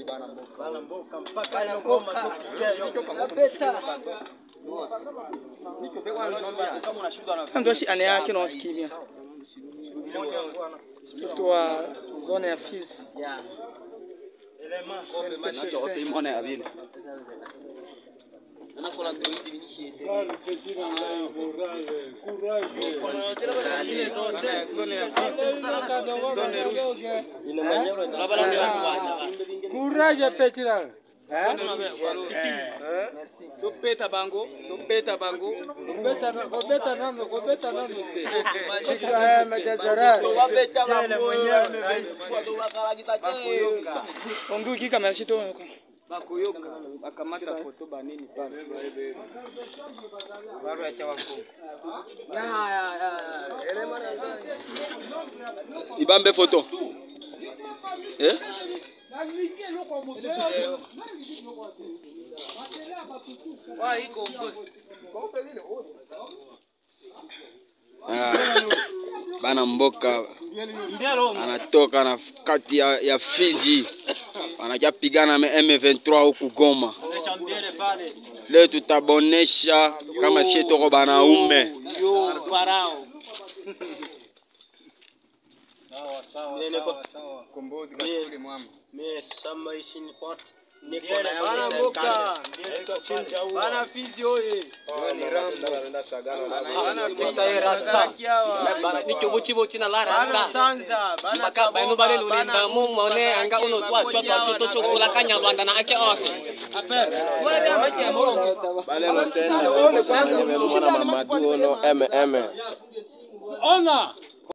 Ndio shi ane yake na usikimia. Kutoa zone ya Fizi. Courage Petra. Topeta bango. Kobeta nano. Onguki kama shito. Bakuyoka akamata foto banini pale. Baro ya chawako. Ibambe photo. Bana mboka anatoka na kati ya Fizi, anajapigana na M23 huku Goma. Leo tutabonesha kama sisi tuko banaume. Sawa. Kombozi kakuli mwamba. Mimi sama ishini pot. Bana Fizi oye. Ni Rambo anaenda sagana. Bana kita rasta. Bana nichobochi na la rasta. Bana sanza. Baka baino bale lulinda mu mone anga uno twa chokola kanya Rwanda na ake ose. Bale no senda. Mwana Mamadu ono MM. Ona.